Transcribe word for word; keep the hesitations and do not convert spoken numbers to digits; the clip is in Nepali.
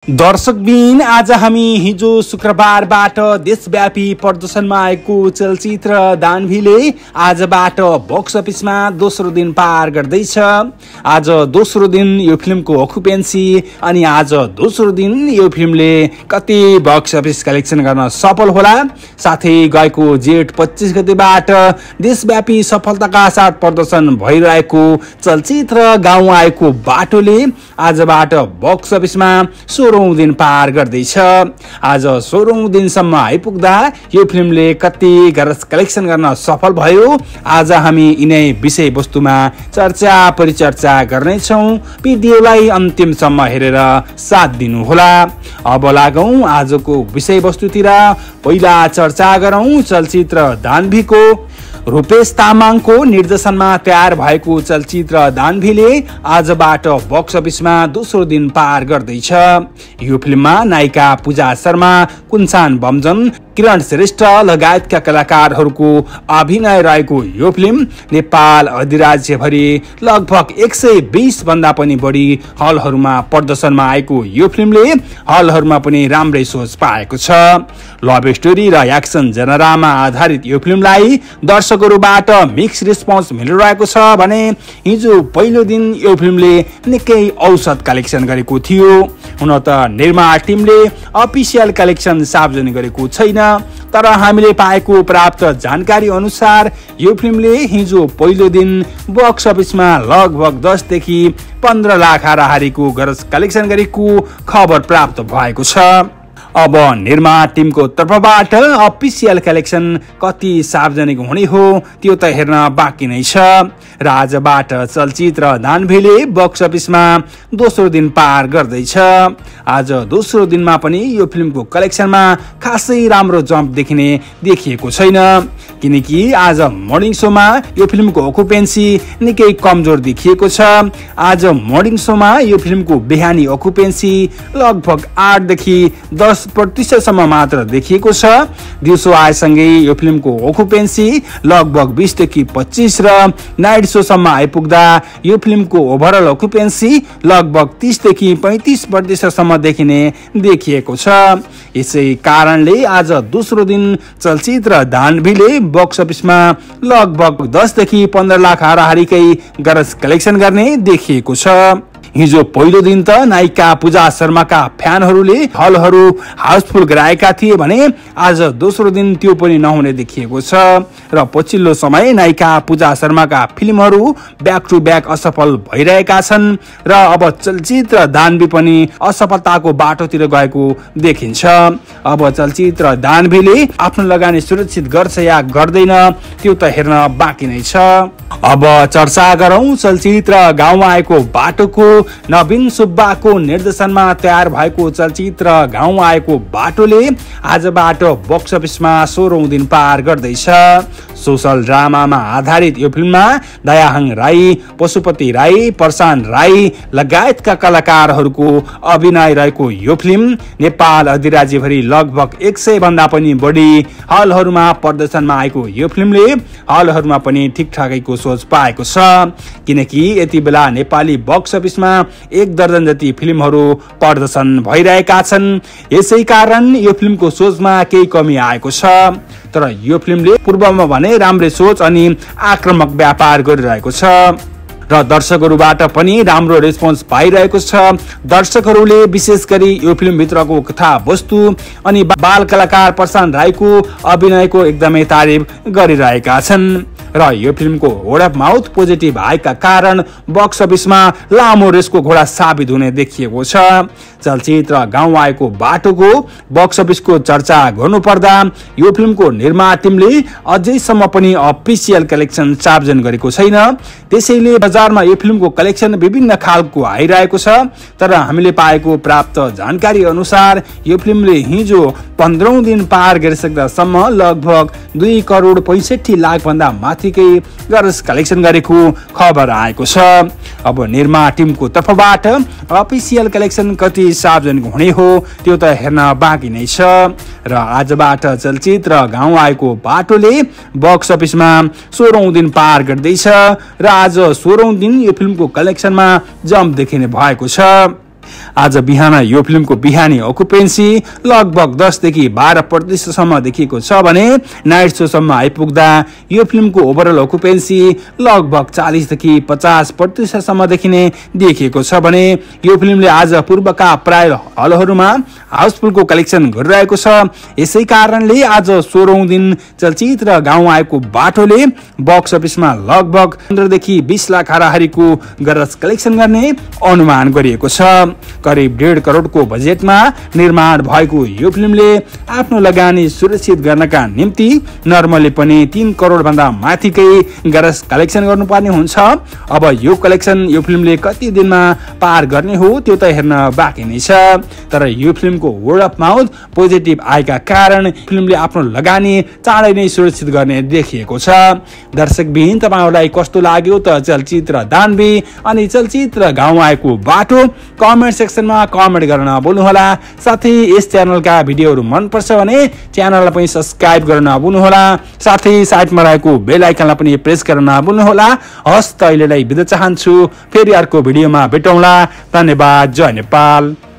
दर्शकबिन आज हामी हिजो शुक्रबारबाट देशव्यापी प्रदर्शनमा आएको चलचित्र दानवीले आजबाट बक्स अफिसमा दोस्रो दिन पार गर्दैछ। आज दोस्रो दिन यो फिल्मको अकुपेन्सी अनि आज दोस्रो दिन यो फिल्मले कति बक्स अफिस कलेक्सन गर्न सफल होला, साथै गएको जेठ पच्चीस गतेबाट देशव्यापी सफलताका साथ प्रदर्शन भइरहेको चलचित्र गाउँ आएको बाटोले आजबाट बक्स अफिसमा सोह्रौं दिन पार गर्दैछ। आज सोह्रौं दिनसम्म आइपुग्दा यो फिल्मले कति ग्रस कलेक्सन गर्न सफल भयो, आज हामी यिनै विषय वस्तुमा चर्चा परिचर्चा गर्नेछौँ। भिडियोलाई अन्तिमसम्म हेरेर साथ दिनुहोला। अब लागौं आजको विषय वस्तुतिर। पहिला चर्चा गरौं चलचित्र दानवीको। रूपेश तामाङको निर्देशनमा तयार भएको चलचित्र दानवीले आजबाट बक्स अफिसमा दोस्रो दिन पार गर्दैछ। यो फिल्ममा नायिका पूजा शर्मा, कुञ्चान बमजन, किरण श्रेष्ठ लगायतका कलाकारहरूको अभिनय रहेको यो फिल्म नेपाल अधिराज्यभरि लगभग एक सय बीस भन्दा पनि बढी हलहरूमा प्रदर्शनमा आएको यो फिल्मले हलहरूमा पनि राम्रै सोच पाएको छ। लभ स्टोरी र एक्सन जनरामा आधारित यो फिल्मलाई दर्शकहरूबाट मिक्स रेस्पोन्स मिलिरहेको छ भने हिजो पहिलो दिन यो फिल्मले निकै औसत कलेक्सन गरेको थियो। हुन त निर्माण टिमले अफिसियल कलेक्सन सार्वजनिक गरेको छैन, तर हामीले पाएको प्राप्त जानकारी अनुसार यो फिल्मले हिजो पहिलो दिन बक्स अफिसमा लगभग दस देखि पन्ध्र लाख हाराहारीको ग्रस कलेक्सन गरेको खबर प्राप्त भएको छ। अब निर्माण टिमको तर्फबाट अफिसियल कलेक्सन कति सार्वजनिक हुने हो त्यो त हेर्न बाँकी नै छ। र आजबाट चलचित्र दानवीले बक्स अफिसमा दोस्रो दिन पार गर्दैछ। आज दोस्रो दिनमा पनि यो फिल्मको कलेक्सनमा खासै राम्रो जम्प देखिने देखिएको छैन, किनकि आज मर्निङ शोमा यो फिल्मको अकुपेन्सी निकै कमजोर देखिएको छ। आज मर्निङ शोमा यो फिल्मको बिहानी अकुपेन्सी लगभग आठ देखि दस प्रतिशतसम्म मात्र देखिएको छ। दिउँसो आएसँगै यो फिल्मको अकुपेन्सी लगभग बीस देखि पच्चीस र नाइट शोसम्म आइपुग्दा यो फिल्मको ओभरअल अकुपेन्सी लगभग तीस देखि पैंतीस प्रतिशतसम्म देखिने देखिएको छ। यसै कारणले आज दोस्रो दिन चलचित्र दानवीले बक्स अफिसमा लगभग दस देखि पन्ध्र लाख हाराहारीकै ग्रस कलेक्सन गर्ने देखिएको छ। हिजो पहिलो दिन त नायिका पूजा शर्माका फ्यानहरूले हलहरू हाउसफुल गराएका थिए भने आज दोस्रो दिन त्यो पनि नहुने देखिएको छ। र पछिल्लो समय नायिका पूजा शर्माका फिल्महरू ब्याक टु ब्याक असफल भइरहेका छन् र अब चलचित्र दानवी पनि असफलताको बाटोतिर गएको देखिन्छ। अब चलचित्र दानवीले आफ्नो लगानी सुरक्षित गर्छ या गर्दैन त्यो त हेर्न बाँकी नै छ। अब चर्चा गरौं चलचित्र गाउँ आएको बाटोको। नवीन सुब्बाको निर्देशनमा तयार भएको चलचित्र गाउँ आएको बाटोले आजबाट बक्स अफिसमा सोह्रौं दिन पार गर्दैछ। सोशल ड्रामामा आधारित यो फिल्ममा दयाहाङ राई, पशुपति राई, प्रशान्त राई लगायतका कलाकारहरूको अभिनय रहेको यो फिल्म नेपाल अधिराज्यभरि लगभग एक सय भन्दा पनि बढी हलहरूमा प्रदर्शनमा आएको यो फिल्मले हलहरूमा पनि ठिकठाकैको सोच पाएको छ, किनकि यति बेला नेपाली बक्स अफिसमा एक दर्जन जति फिल्महरू प्रदर्शन भइरहेका छन्। यसै कारण यो फिल्मको सोचमा केही कमी आएको छ, तर यो फिल्मले पूर्वमा भने राम्रै सोच अनि आक्रामक व्यापार गरिरहेको छ र दर्शकहरूबाट पनि राम्रो रेस्पोन्स पाइरहेको छ। दर्शकहरूले विशेष गरी यो फिल्मभित्रको कथा वस्तु अनि बाल कलाकार प्रशान्त राईको अभिनयको एकदमै तारिफ गरिरहेका छन् र यो फिल्मको वर्ड अफ माउथ पोजिटिभ आएका कारण बक्स अफिसमा लामो रेसको घोडा साबित हुने देखिएको छ। चलचित्र गाउँ आएको बाटोको बक्स अफिसको चर्चा गर्नुपर्दा यो फिल्मको निर्माण टिमले अझैसम्म पनि अफिसियल कलेक्सन सार्वजनिक गरेको छैन, त्यसैले बजारमा यो फिल्मको कलेक्सन विभिन्न खालको आइरहेको छ। तर हामीले पाएको प्राप्त जानकारी अनुसार यो फिल्मले हिजो पन्ध्रौं दिन पार गरिसक्दासम्म लगभग दुई करोड पैंसठी लाख भन्दा माथिकै ग्रस कलेक्सन गरेको खबर आएको छ। अब निर्माण टिमको तर्फबाट अफिसियल कलेक्सन कति सार्वजनिक हुने हो त्यो त हेर्न बाँकी नै छ। र आजबाट चलचित्र गाउँ आएको बाटोले बक्स अफिसमा सोह्रौं दिन पार गर्दैछ र आज सोह्रौं दिन यो फिल्मको कलेक्सनमा जम्प देखिने भएको छ। आज बिहान यो फिल्मको बिहानी अकुपेन्सी लगभग दस देखि बाह्र प्रतिशतसम्म देखिएको छ भने नाइट सोसम्म आइपुग्दा यो फिल्मको ओभरअल अकुपेन्सी लगभग चालीस देखि पचास प्रतिशतसम्म देखिने देखिएको छ भने यो फिल्मले आज पूर्वका प्राय हलहरूमा हाउसफुलको कलेक्सन गरिरहेको छ। यसै कारणले आज सोह्रौं दिन चलचित्र गाउँ आएको बाटोले बक्स अफिसमा लगभग पन्ध्र देखि बीस लाख हाराहारीको गरज कलेक्सन गर्ने अनुमान गरिएको छ। करिब डेढ करोडको बजेटमा निर्माण भएको यो फिल्मले आफ्नो लगानी सुरक्षित गर्नका निम्ति नर्मली पनि तीन करोड भन्दा माथिकै गरज कलेक्सन गर्नुपर्ने हुन्छ। अब यो कलेक्सन यो फिल्मले कति दिनमा पार गर्ने हो त्यो त हेर्न बाँकी नै छ। तर यो फिल्मको वर्ड अफ माउथ पोजिटिभ आएका कारण फिल्मले आफ्नो लगानी चाँडै नै सुरक्षित गर्ने देखिएको छ। दर्शकबिन तपाईहरुलाई कस्तो लाग्यो त चलचित्र दानवी अनि चलचित्र गाउँ आएको बाटो कमेन्ट सेक्सनमा कमेन्ट गर्न नभुल्नुहोला। साथै यस च्यानलका भिडियोहरू मन पर्छ भने च्यानललाई पनि सब्स्क्राइब गर्न नभुल्नुहोला। साथै साइडमा रहेको बेल आइकनलाई पनि प्रेस गर्न नभुल्नुहोला। हस् त अहिलेलाई बिदा चाहन्छु, फेरि अर्को भिडियोमा भेटौँला। धन्यवाद। जय नेपाल।